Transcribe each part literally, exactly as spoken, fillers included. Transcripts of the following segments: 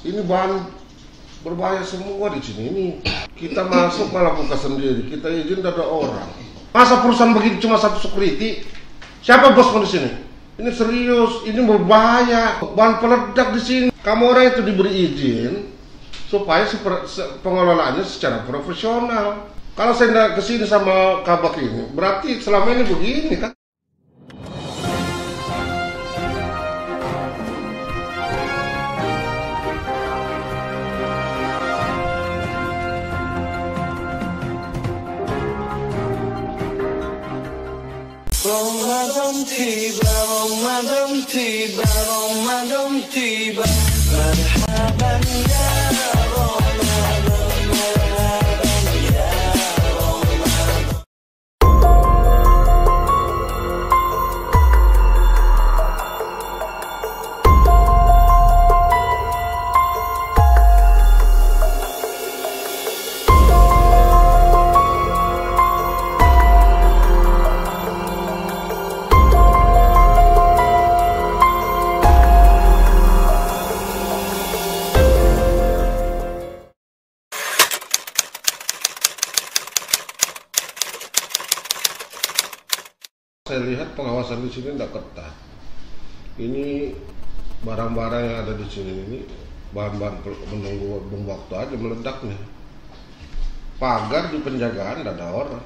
Ini bahan berbahaya semua di sini. Ini kita masuk malah buka sendiri. Kita izin ada orang. Masa perusahaan begini cuma satu security? Siapa bos di sini? Ini serius. Ini berbahaya. Bahan peledak di sini. Kamu orang itu diberi izin supaya pengelolaannya secara profesional. Kalau saya tidak kesini sama kabak ini, berarti selama ini begini kan? Ramadan tiba, Ramadan tiba, Ramadan tiba. Marhaban ya Ramadan, marhaban ya Ramadan. Saya lihat pengawasan di sini tidak ketat. Ini barang-barang yang ada di sini ini bahan-bahan menunggu waktu aja meledaknya. Pagar di penjagaan tidak ada orang.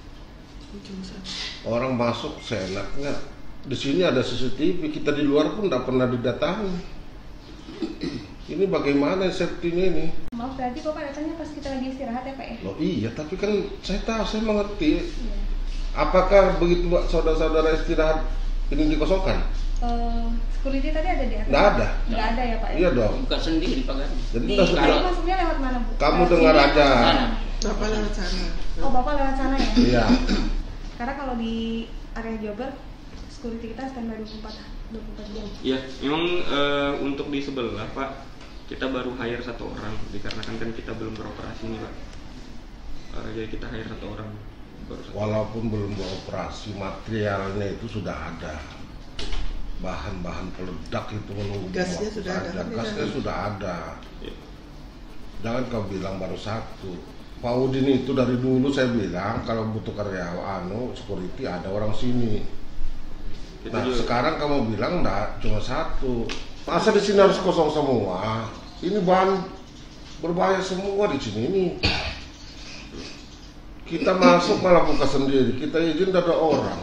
Orang masuk seenaknya. Di sini ada C C T V. Kita di luar pun tidak pernah didatangi. Ini bagaimana safety-nya ini? Maaf, berarti Bapak datangnya pas kita lagi istirahat ya Pak ya? Loh iya, tapi kan saya tahu, saya mengerti. Iya. Apakah begitu saudara-saudara istirahat ini dikosongkan? Uh, security tadi ada di atas? Nggak ada. Nggak ada ya Pak ya? Iya dong. Buka sendiri pagarnya. Jadi Di, nggak tadi sudah. masuknya lewat mana Bu? Kamu Lewat dengar sini aja. atau Sana. Bapak lewat sana. Oh Bapak lewat sana ya? Iya. Karena kalau di area Jober, security kita standby dua puluh empat jam. Ya, memang uh, untuk di sebelah Pak, kita baru hire satu orang dikarenakan kan kita belum beroperasi nih Pak. Uh, jadi kita hire satu orang. Baru satu. Walaupun belum beroperasi, materialnya itu sudah ada. Bahan-bahan peledak itu menunggu Gasnya waktu sudah ada, saja. tapi Gasnya jangan- sudah ada. Ya. Jangan kau bilang baru satu. Pak Udin itu dari dulu saya bilang kalau butuh karyawan, anu, security ada orang sini. Kita Nah juga- sekarang kamu bilang enggak, cuma satu. Masa di sini harus kosong semua? Ini bahan berbahaya semua di sini. Ini kita masuk malah buka sendiri. Kita izin ada orang.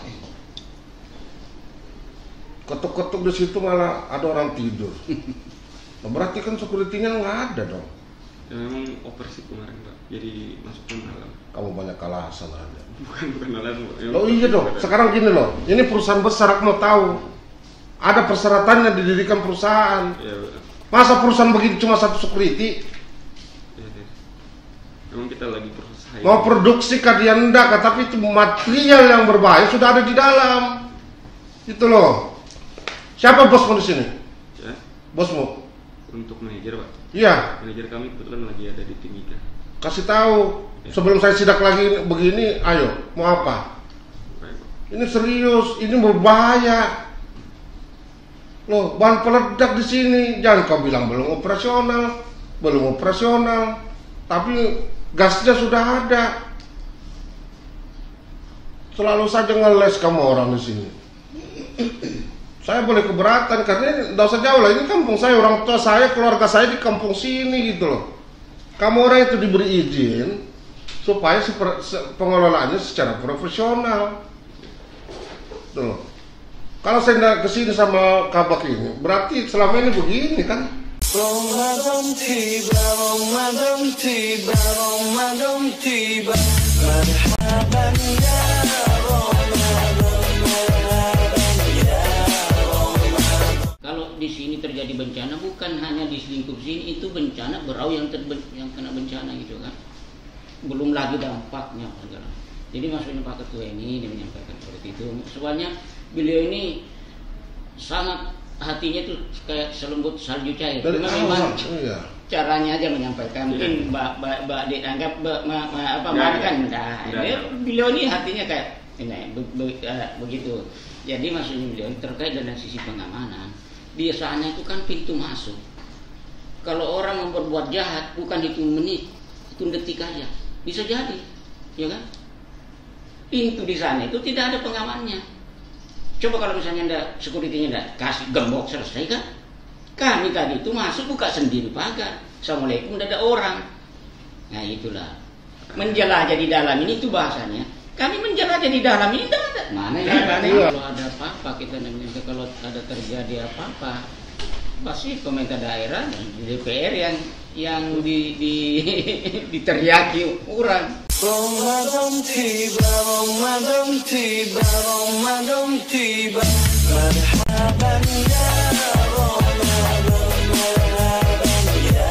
Ketuk-ketuk di situ malah ada orang tidur. Nah, berarti kan security-nya nggak ada dong. Ya, memang operasi kemarin Pak. Jadi masuknya malam. Kamu banyak alasan aja. Bukan bukan alasan Pak. Memang Loh iya dong. ada. Sekarang gini loh. Ini perusahaan besar, aku mau tahu. Ada persyaratannya didirikan perusahaan. Ya, Masa perusahaan begini cuma satu security? ya, ya. Memang kita lagi proses hire. Mau produksi kalian enggak, tapi itu material yang berbahaya sudah ada di dalam. Itu loh. Siapa bosmu di sini? Ya, Bosmu? untuk manajer Pak. Iya, Manajer kami kebetulan lagi ada di Timika. kasih tahu. Sebelum saya sidak lagi begini, ayo, mau apa? Baik, Pak. Ini serius, ini berbahaya. Loh, bahan peledak di sini. Jangan kau bilang belum operasional, belum operasional. Tapi gasnya sudah ada. Selalu saja ngeles kamu orang di sini. Saya boleh keberatan karena tidak usah jauh lah. Ini kampung saya, orang tua saya, keluarga saya di kampung sini gitu loh. Kamu orang itu diberi izin supaya seper- se- pengelolaannya secara profesional. Tuh loh. Kalau saya tidak kesini sama kabak ini, berarti selama ini begini kan? Ramadan tiba, Ramadan tiba, Ramadan tiba. Marhaban ya Ramadan, marhaban ya Ramadan. Kalau di sini terjadi bencana bukan hanya di lingkup sini, itu bencana berau yang terben, yang kena bencana gitu kan. Belum lagi dampaknya segala. Jadi maksudnya Pak Ketua ini dia menyampaikan seperti itu. Soalnya beliau ini sangat hatinya itu kayak selembut salju cair. Dari Cuma awal, memang iya. caranya aja menyampaikan. Mungkin Iya. Mbak Mbak Mbak dianggap Mbak ma, ma, apa Nggak, Mbak kan nggak. nah, Nggak, dia, nggak. beliau ini hatinya kayak ini be, be, eh, begitu. Jadi maksudnya beliau terkait dengan sisi pengamanan. Biasanya itu kan pintu masuk. Kalau orang orang berbuat jahat bukan hitung menit, hitung detik aja. Bisa jadi, ya kan? Pintu di sana itu tidak ada pengamannya. Coba kalau misalnya ada security-nya ada kasih gembok selesai kan? Kami tadi itu masuk buka sendiri pagar. Assalamualaikum, tidak ada orang. Nah itulah menjelajah di dalam ini itu bahasanya. Kami menjelajah di dalam ini tidak ada. Mana yang ada? Kalau ada apa-apa kita namanya, kalau ada terjadi apa-apa, pasti pemerintah daerah dan D P R yang yang di, di diteriaki orang. Ramadan tiba, Ramadan tiba, Ramadan tiba. Marhaban ya Ramadan, marhaban ya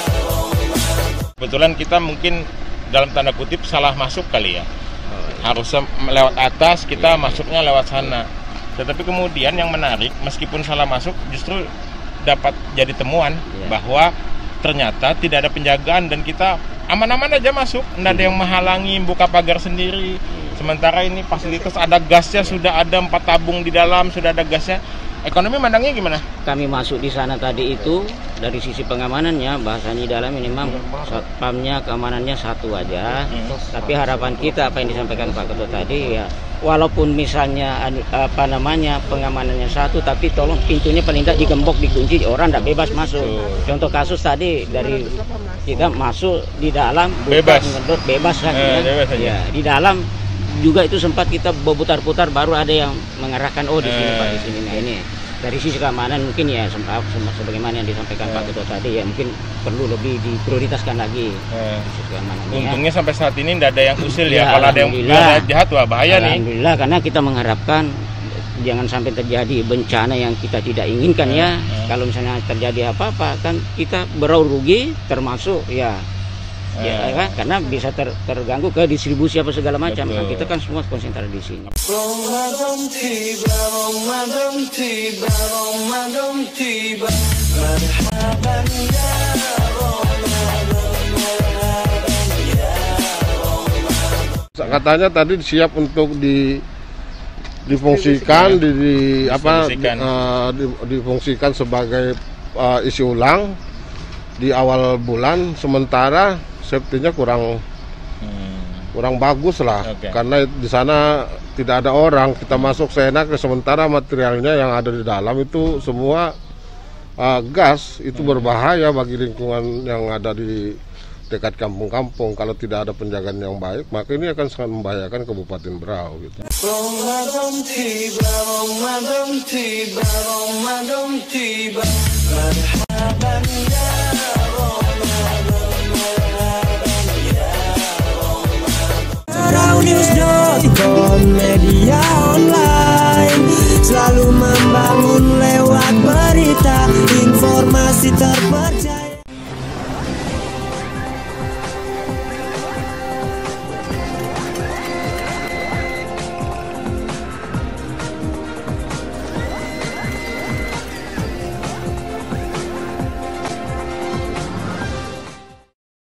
Ramadan. Kebetulan kita mungkin dalam tanda kutip salah masuk kali ya. Harusnya lewat atas, kita masuknya lewat sana. Tetapi kemudian yang menarik, meskipun salah masuk, justru dapat jadi temuan bahwa ternyata tidak ada penjagaan dan kita aman-aman aja masuk, tidak ada yang menghalangi, buka pagar sendiri. Sementara ini fasilitas ada gasnya, sudah ada empat tabung di dalam, sudah ada gasnya. Ekonomi mandangnya gimana? Kami masuk di sana tadi itu dari sisi pengamanannya, bahasanya di dalam ini memang satpamnya keamanannya satu aja. Hmm. Tapi harapan kita apa yang disampaikan Pak Ketua tadi ya, walaupun misalnya apa namanya pengamanannya satu, tapi tolong pintunya paling tidak digembok, dikunci, orang tidak bebas masuk. Contoh kasus tadi dari kita masuk di dalam bebas, ngedot bebas kan? Eh, bebas aja. Ya di dalam juga itu sempat kita berputar-putar, baru ada yang mengarahkan oh di sini Pak, di sini. Nah ini dari sisi keamanan mungkin ya sempat sebagaimana yang disampaikan eh. Pak Ketua tadi ya, mungkin perlu lebih diprioritaskan lagi. Eh. Sisi keamanan. Untungnya ya. Sampai saat ini tidak ada yang usil ya. Ya kalau ada yang ada jahat wah bahaya nih. Alhamdulillah, karena kita mengharapkan jangan sampai terjadi bencana yang kita tidak inginkan eh. ya. Eh. Kalau misalnya terjadi apa-apa kan kita beraur rugi, termasuk ya. Ya, kan? Karena bisa ter, terganggu ke distribusi apa segala macam. Nah, kita kan semua konsentrasi di sini. Ramadan tiba, Ramadan tiba, Ramadan tiba. Marhaban ya Ramadan, marhaban ya Ramadan. Katanya tadi siap untuk di difungsikan, di, di apa uh, di, difungsikan sebagai uh, isi ulang di awal bulan, sementara safety-nya kurang hmm. kurang bagus lah, okay. Karena di sana tidak ada orang, kita masuk seenaknya, sementara materialnya yang ada di dalam itu semua uh, gas, itu hmm. berbahaya bagi lingkungan yang ada di dekat kampung-kampung. Kalau tidak ada penjagaan yang baik, maka ini akan sangat membahayakan Kabupaten Berau gitu. Ramadan tiba, Ramadan tiba, Ramadan tiba. Marhaban ya Ramadan, marhaban ya Ramadan. News dot com media